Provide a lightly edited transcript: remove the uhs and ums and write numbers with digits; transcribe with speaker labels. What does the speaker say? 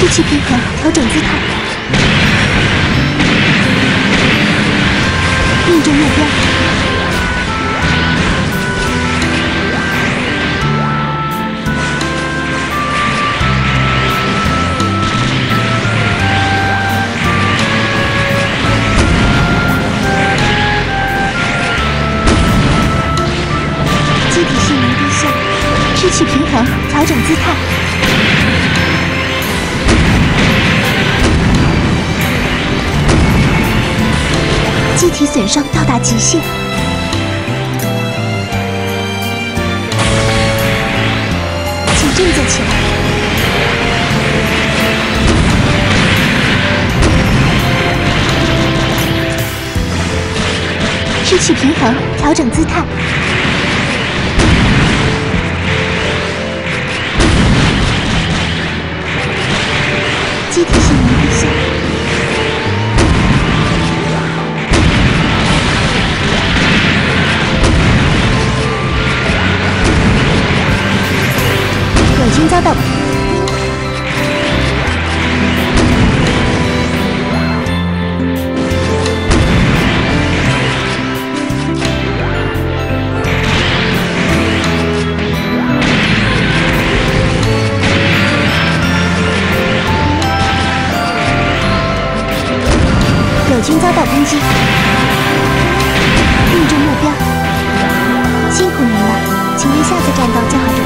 Speaker 1: 气平衡，调整姿态，命中目标。机体性能低下，失去平衡，调整姿态。 机体损伤到达极限，请振作起来。失去平衡，调整姿态。机体性能低下。 友军遭到攻击，命中目标。辛苦您了，请为下次战斗做好。